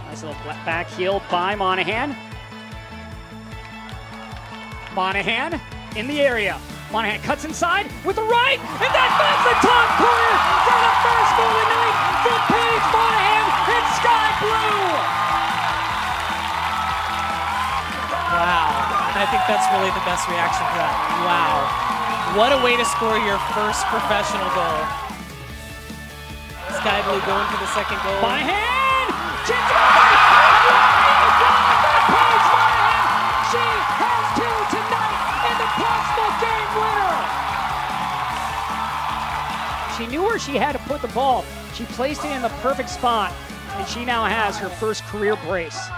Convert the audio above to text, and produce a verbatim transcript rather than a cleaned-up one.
Nice little back heel by Monaghan. Monaghan in the area. Monaghan cuts inside with the right, and that finds the top corner for the first goal of the night for Paige Monaghan in sky blue. Wow, I think that's really the best reaction for that. Wow, what a way to score your first professional goal. Sky blue going for the second goal. Monaghan! She's Paige Monaghan! She has two tonight in the possible game winner! She knew where she had to put the ball. She placed it in the perfect spot, and she now has her first career brace.